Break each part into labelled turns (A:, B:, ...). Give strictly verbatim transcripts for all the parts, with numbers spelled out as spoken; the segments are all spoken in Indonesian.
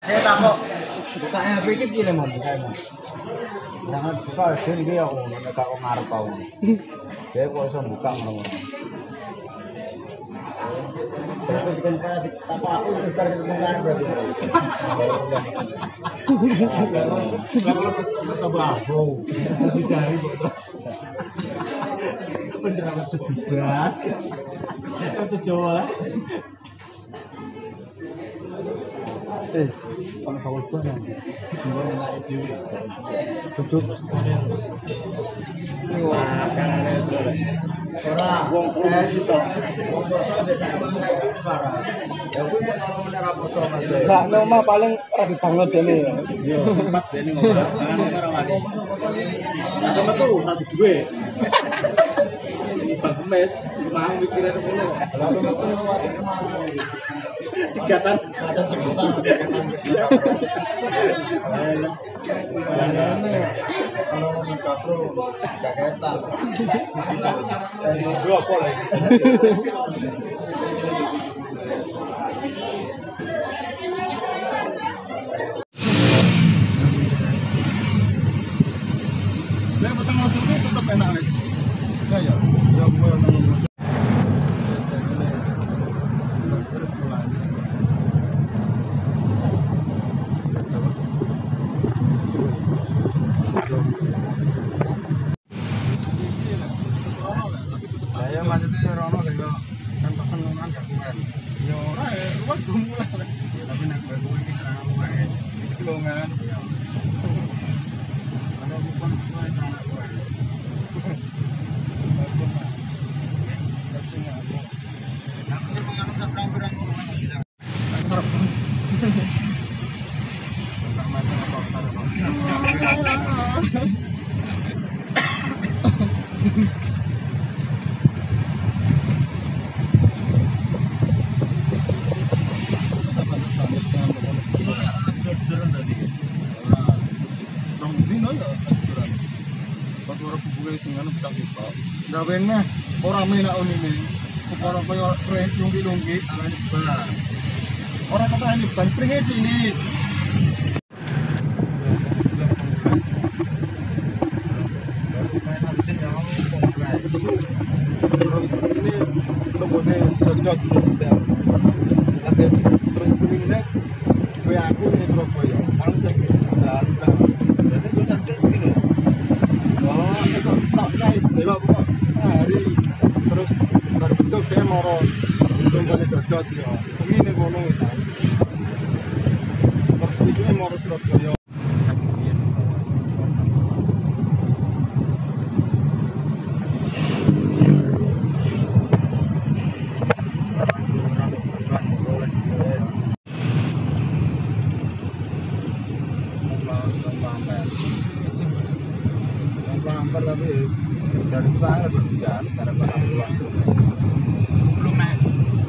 A: Saya takut. Saya pikir gini mau buka mau. Jangan buka den iki aku nek kok ngarep aku. Dia kok iso buka ngono. Terus kan pas apa aku besar ke tengah berarti. Kalau coba aku dicari kok. Bener amat dibahas. Itu Jawa. Eh, kalau bagus banget. Gua enggak itu. Cucuk sekalian. Wah, kan ada itu. Ora, wong produksi to. Wong bosok biasa ngomong parah. Ya kuwi nek kalau menera poso Mas. Mbak Noma paling rapi banget dene ya. Iya, tempat dene ngomong. Jangan ora wani. Aku metu ora duwe. Bang Mes, mau mikirin ngono. Lalu metu wae kemana. Cegatan, cegatan, cegatan. Kalau nikah pro, jaketan. Dua apa lagi? Nah, petang masuknya tetap enak, Alex. Ya, ya. Ya, gue yang masuk. Saya maksudnya Rono kayak kan pesen ngomongan gak kuat. Ya ora ya, ruwet belum mulai. Ya tapi nek gue kuwi iki serang wae. Iki lho kan. Ana bukan kuwi serang wae. Aku menganggap serang-serang ngomongan tidak. Ngarep. Entar mati apa entar. Gawene ora menak unine. Kepara koyo pres lungki-lungki arane bar. Ora ketane ban pringe cilik. Terus ini logone dodot hotel. Lagi terus kuliner kowe aku ini Surabaya. Kan saiki jalan dah. Jadi gue sambil segini. Oh, itu tak naik dewa kok. Hari terus bar bentuk dia moro. Tunggane dodot ya. Ngene ngono ta. Terus iki moro Surabaya. Hampir tapi dari sana berjalan karena barang luar belum naik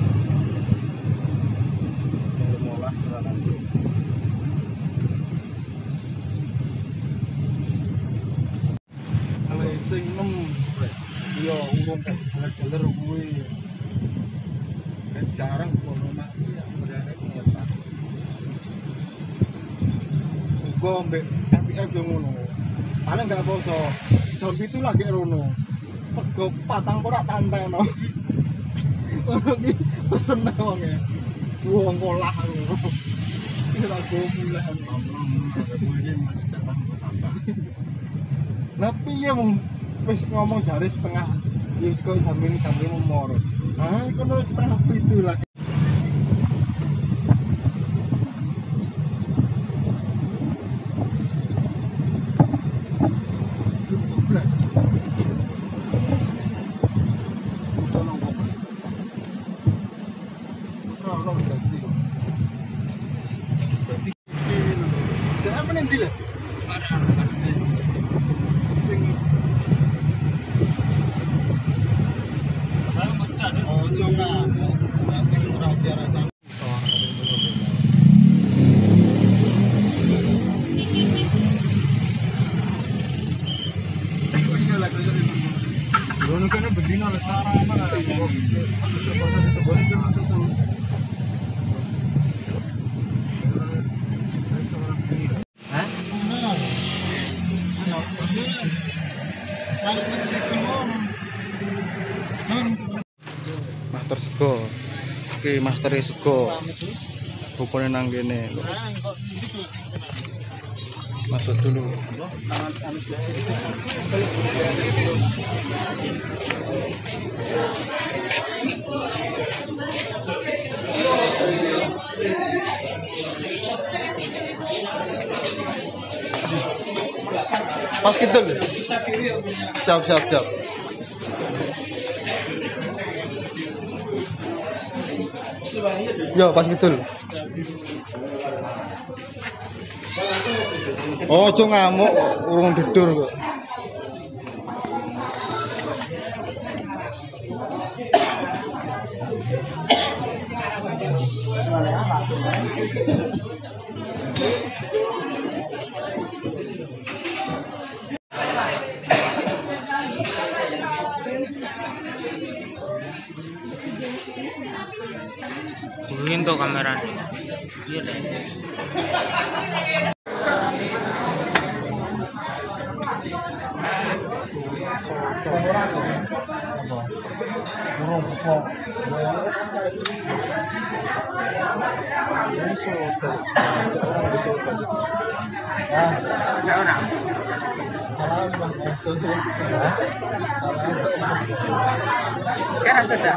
A: lima belas nanti kalau sing enam iya urung galer-galer kuwi kan jarang kono mak ya beres nyetak uga mbek F F yo ngono paling gak poso jam itu lagi rono sego patang ora tanteno ngono iki pesen wong e wong kolah ngono ora gomuleh lah piye mung wis ngomong jare setengah ya kok jam ini jam lima moro ah iku setengah pitu lagi nanti lah. Sing. Oh, jangan. Sing ora biasa. Dono kan bedino le cara mana ada. Aku sekolah di Tebon itu masuk tuh. iki masteri sego. Bukune nang kene. Masuk dulu. Pas gitu. Siap siap siap. Yo pas gitu. Oh, ojo ngamuk, urung tidur kok.
B: Hubungin tuh kamera. Iya deh. Kira sudah.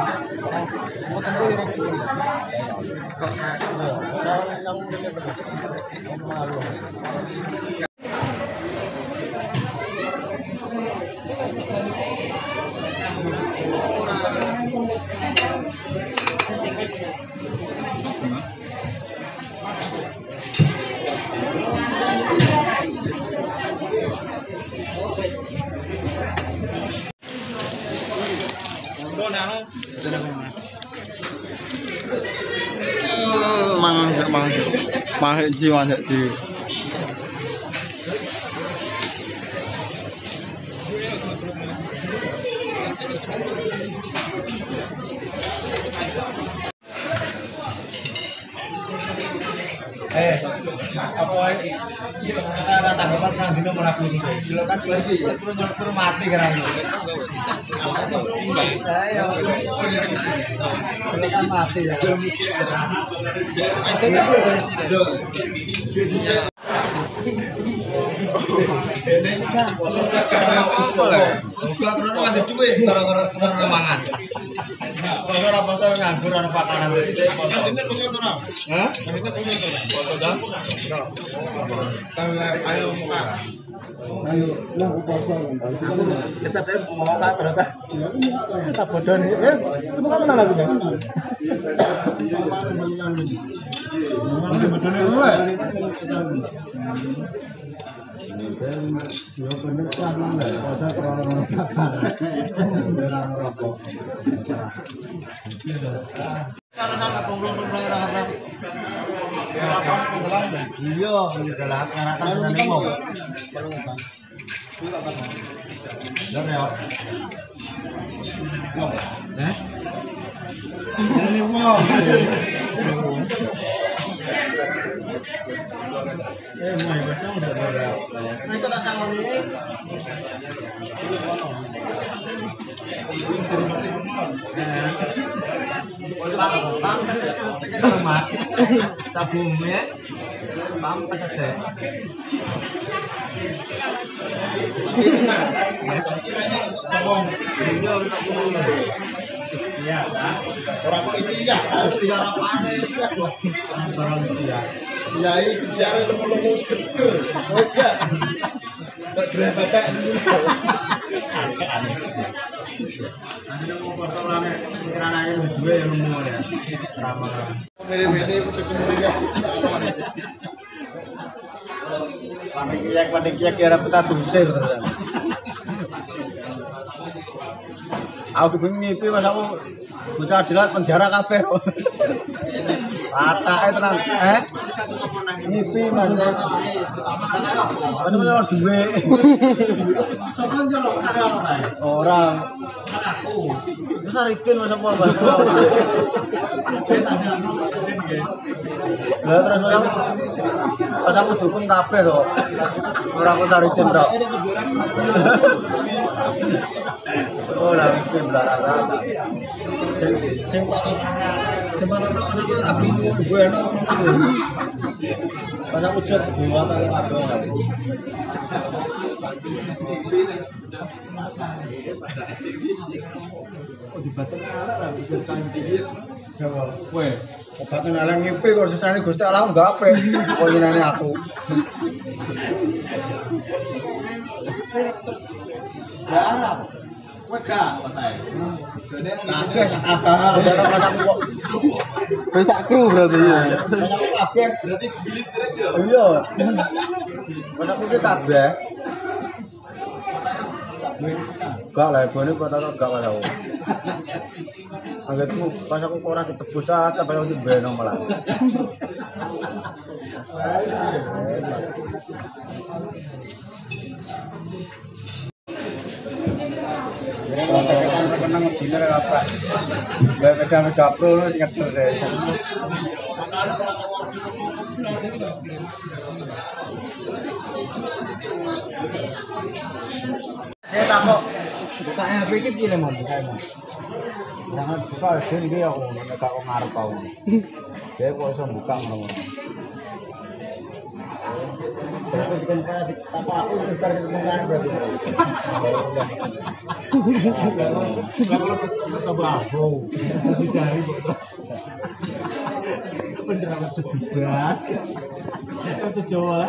A: Mang mang mang jiwa di.
C: Eh, apa ada tanggapan perang dino meraku ini? Dulu kan lagi, terus terus mati kan? Ayo, dulu kan mati ya. Itu kan berarti sih. Ini kan, bukan karena ada duit, karena karena mangan. Kalau orang pasar nganggur orang pakanan itu, ini punya orang. Hah? Ini punya orang. Foto dah. Ayo muka. Ayo, mau pasar. Kita tadi mau muka ternyata. Kita bodoh nih. Eh, kamu kan mana lagunya? Bodoh nih gue. Yo bener kan enggak ada orang makan. Orang rokok. Sana-sana pemulung-pemulung orang-orang. Iya, dalam karatan senane mau. Dan ya. Eh? Ini mau. Eh, mau ya, baca udah berapa? Nah, itu tak sama ini. Bang, tekan rumah. Tabungnya. Bang, tekan deh. Cabong. Iya, iya, orang kok itu ya harus bicara apa itu orang itu ya. Ya itu bicara lemu-lemu seger. Oke. Enggak grebetek dulu. Aneh. Nanti mau persoalan pikiran aja lu dua yang lemu ya. Sama. Milih-milih ketemu ya. Panikia panikia kira kita tusir terus. Aku bingung ngipi mas aku bocah dilat penjara kabeh. Patake tenan. Eh? Ngipi mas. Mas ono duwe. Sopo njaluk orang. Anakku. Wis aritin mas apa mas. Lah terus mas Pas aku dukung kabeh to. Ora aku cari tim tok. Ora tim rata-rata. Sing sing patok sing patok pas aku rapi bueno. Pas aku cek buat aku kabeh. Oh dibaten ala ra bisa cantik. Kowe obatnya nalang ngipi kok sesane Gusti Allah enggak apik. Kok jenenge aku. Jarang. Kowe gak otae. Dene kabeh abang ora pas aku kok.
A: Wis sak kru berarti ya.
C: Pas aku kabeh berarti gelit terus ya. Iya. Pas aku ki kabeh. Gak lah, ibune kok tak gak wae. Anggitku pas aku ora ditebus aja pas aku beno malah. Kalau sakitan pernah ngediner apa? Gak pedang gapro sing ngeter deh. Eh takok bukae H P iki piye mau bukae mau. Jangan buka den iki aku nek kok ngarep aku. Dia kok iso buka ngono. Berarti bikin kayak apa aku besar di tengah berarti. Kalau coba aku dicari kok. Bener amat dibahas. Itu Jawa.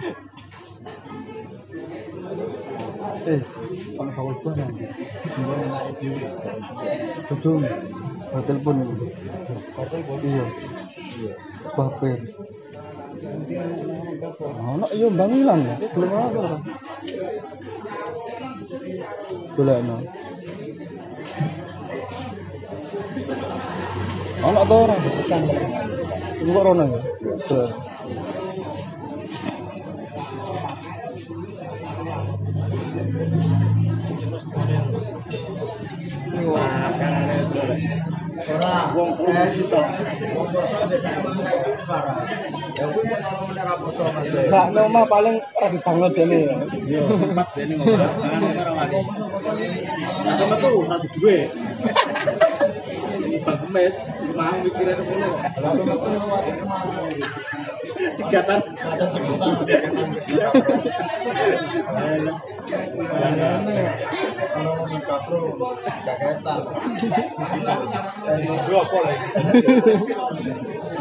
C: Eh, kalau bagus banget. Gua nggak dewi. Betul. Hotel pun. Hotel pun. Iya. Iya. Baper. Ono iya bangunan ya. Belum ada orang. Golekno. Ono ada orang tekan. Enggak rono ya. Betul. Ora wong produksi to. Wong poso biasane parah. Ya kuwi nek karo menara poso Mas. Mbak Noma paling ora dibangun dene ya. Iya, tempat dene ngomong. Jangan ora wani. Aku metu ora duwe. Bang Mes, mau mikirin ngono. Lalu metu kuwi kemana. Cegatan, cegatan, cegatan. Ayo. Ini kalau ngomong kapro, jaketan. Eh, dua apa lagi?